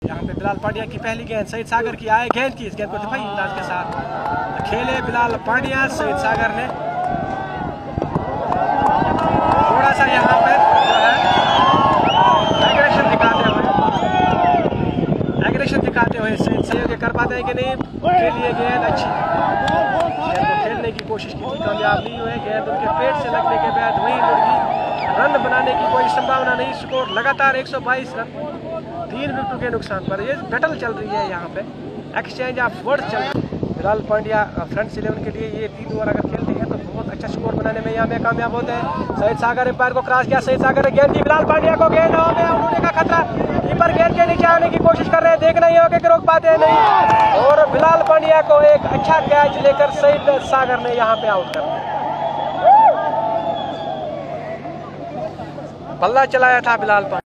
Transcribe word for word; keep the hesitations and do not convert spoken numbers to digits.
यहाँ पे बिलाल पांड्या की पहली गेंद, सईद सागर की आए गेंद की, इस गेंद को दफाई अंदाज के साथ खेले बिलाल पांड्या। सईद सागर ने थोड़ा सा यहाँ पर जो है एग्रेशन दिखाते हुए एग्रेशन दिखाते हुए सईद सहयोग कर पाते हैं कि नहीं। खेलिए गेंद अच्छी, गेंद को खेलने की कोशिश की थी, कामयाब नहीं हुए। गेंद उनके पेट से लगने के बाद वही मुर्गी, रन बनाने की कोई संभावना नहीं। स्कोर लगातार एक सौ बाईस रन, तीन विकेटों के नुकसान पर। ये बैटल चल रही है यहाँ पे, एक्सचेंज ऑफ वर्ड चल रही है। बिलाल पांड्या फ्रंट इलेवन के लिए ये तीन ओवर अगर खेलते हैं तो बहुत अच्छा स्कोर बनाने में यहाँ में कामयाब होते हैं। सईद सागर एम्पायर को क्रॉस किया, सईद सागर ने गेंद दी, बिलाल पांड्या को गेंद में आउट होने का खतरा, कीपर गेंद के नीचे आने की कोशिश कर रहे हैं, देखना ही होगा कि रोक पाते हैं नहीं, और बिलाल पांड्या को एक अच्छा कैच लेकर सईद सागर ने यहाँ पे आउट कर दिया। बल्ला चलाया था बिलाल पांड्या।